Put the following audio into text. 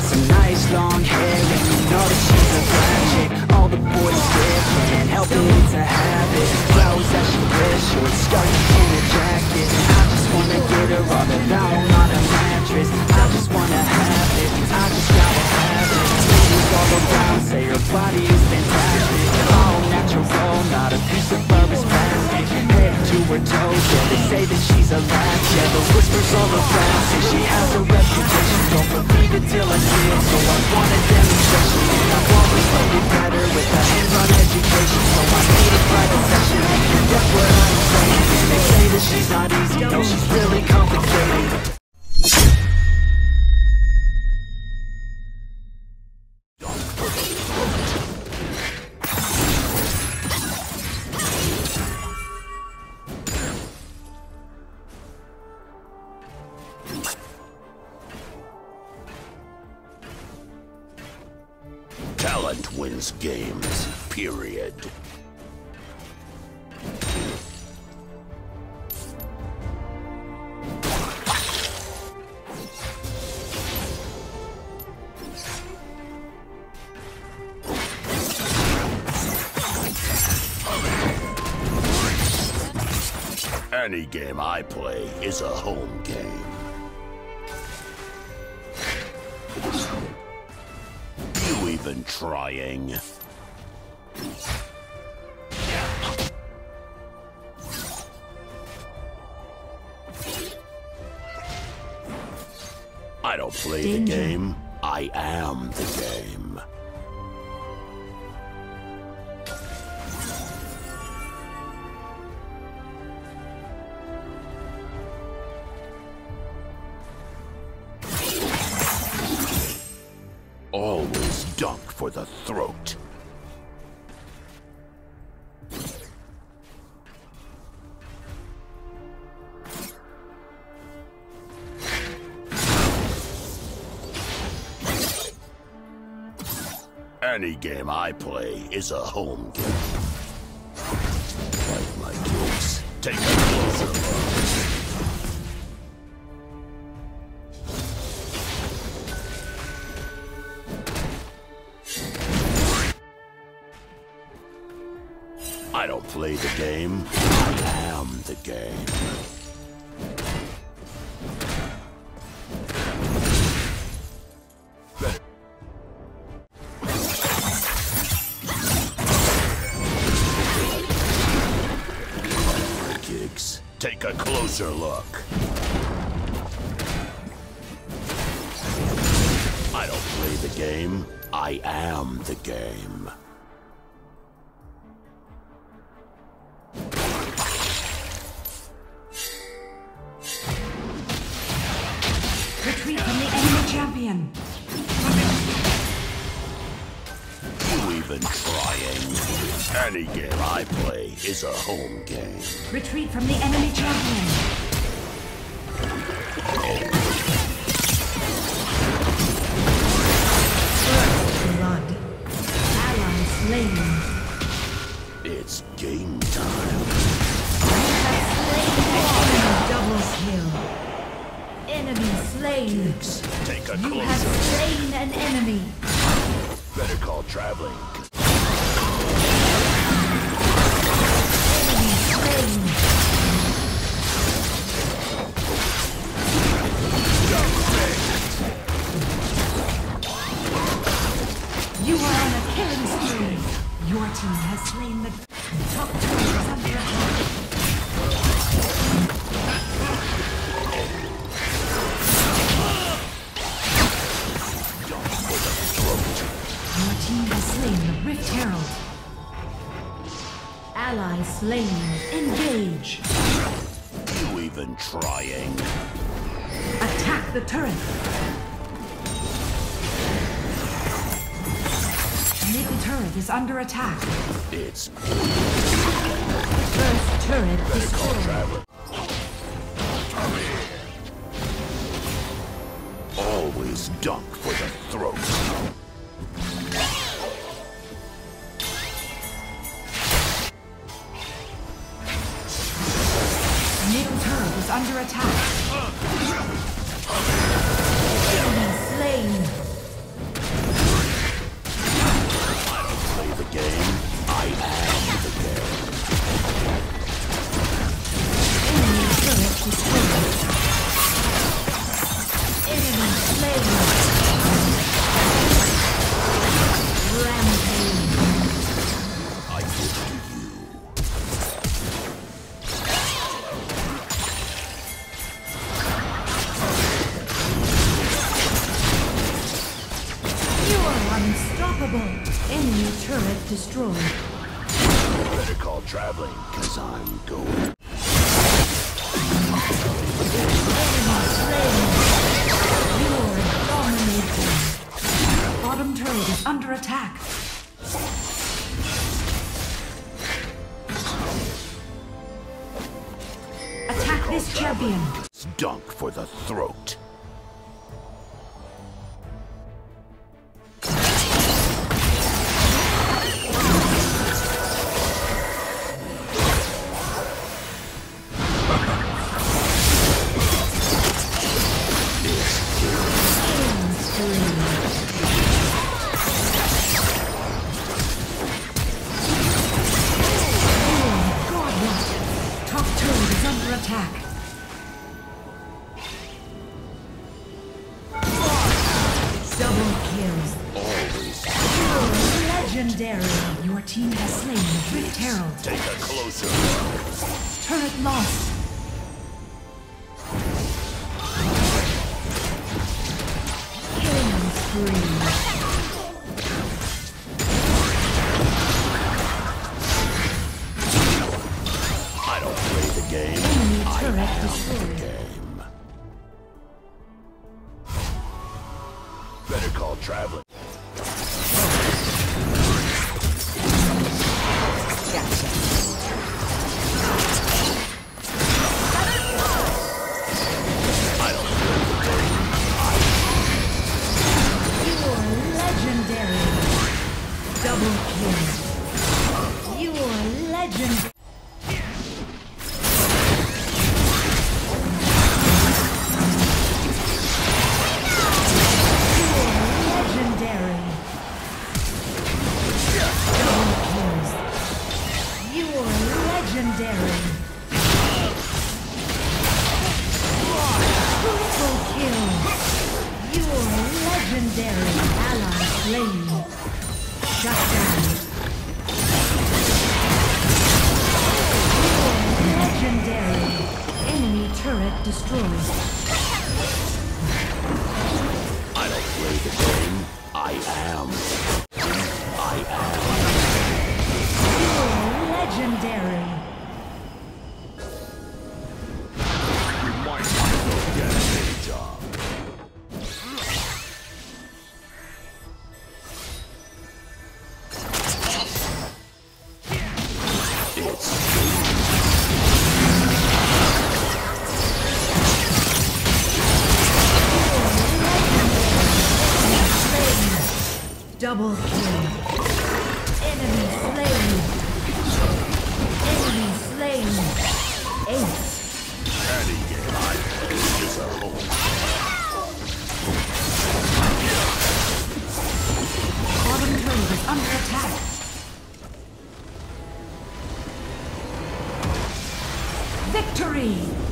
some nice long hair, and you know that she's a black chick. All the boys stare, can't help it, it's a habit. Clothes that she wears, short skirt and a jacket. I just wanna get her all alone on a mattress. I just wanna have it, I just gotta have it. Ladies all around say her body is fantastic. All natural, not a piece of fur is plastic. Head to her toes, yeah, they say that she's a latch. Yeah, the whispers all around say she has a reputation. Don't believe it till I see it, so I want a demonstration. And I've always loved it better with a hands-on education. So I need a private session, and that's what I'm saying. They say that she's not easy, no, she's really complicated. Talent wins games, period. Any game I play is a home game. You even trying? I don't play the game, I am the game. Always dunk for the throat. Any game I play is a home game. Like my kids, take a closer look. I don't play the game, I am the game. Gigs, take a closer look. I don't play the game, I am the game. Retreat from the enemy champion. You even trying? Any game I play is a home game. Retreat from the enemy champion. Firstblood. Ally slain. It's game time. Double kill. Enemy slain. Take a You have closer. slain an enemy. Better call traveling. Enemy slain. You are on a killing spree. Your team has slain the top turret under attack. Your team has slain the Rift Herald. Ally slain. Engage. You even trying? Attack the turret. Middle turret is under attack. It's First turret destroyed. traveling. Always dunk for the throat. Middle turret is under attack. Enemy slain. Enemy turret destroyed. Better call traveling, cause I'm going. You're dominating. Bottom turret is under attack. Attack this champion. Dunk for the throat. Your team has slain the Drift Herald. Take a closer. Turret lost. Killing spree. I don't play the game. Enemy I turret am destroyed. the game. Better call traveling. Double kill. Enemy slain. Enemy slain. Ace. Any game I play is a home. Bottom turret is under attack. Victory!